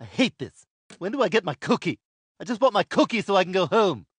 I hate this. When do I get my cookie? I just want my cookie so I can go home.